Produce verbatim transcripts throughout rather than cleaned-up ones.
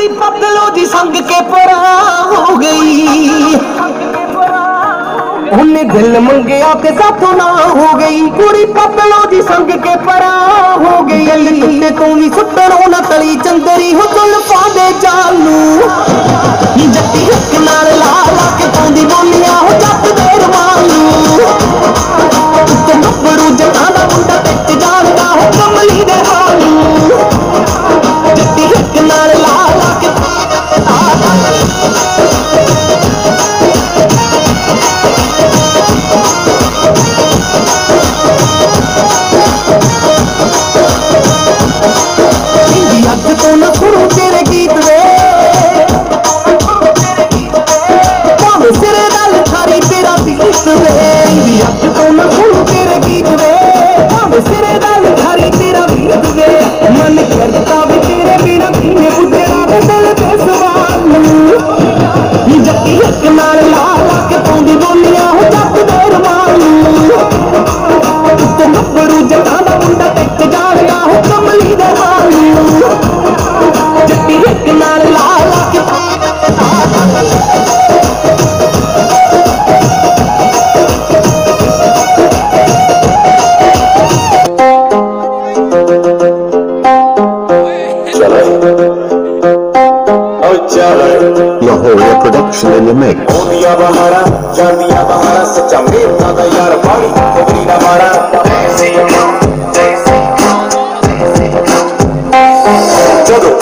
कुड़ी पतलो जी संग के परा हो गई, उन्हें दिल मंगया ते साथों ना हो गई। कुड़ी पतलो जी संग के परा हो गई, टुटे तू भी सुटणों न तली चंदरी हो जुल्फां दे जालू। जट्टी हक नाल ला ला के पाउंदी बोलियां हो जट दे रवालू। उत्ते गब्बरू जटां दा मुंडा विच जाणदा हो कमली दे हालू। जट्टी हक नाल ला ला के अज तो न सुनूं तेरे गीत वे, भावें सिरे नाल थारी तेरा बीत वे। अज तो न सुनूं तेरे गीत वे, भावें सिरे नाल थारी तेरा बीत वे। मन करता वे तेरे बिना पीने बुझे रात दिल दे सवालू। जट्टी हक नाल ला ला के पाउंदी बोलियां हो जट दे रवालू। उत्ते गब्बरू जटां दा मुंडा विच जाणदा हो कमली दे हालू। जट्टी हक नाल ला ला के Lahore production in the mix. Ondiya bahara, jandiya bahara, sacha mera da yaar paani khobri na mara. Chalo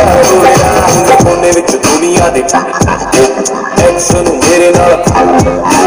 दुनिया दे एक्शन मेरे नाल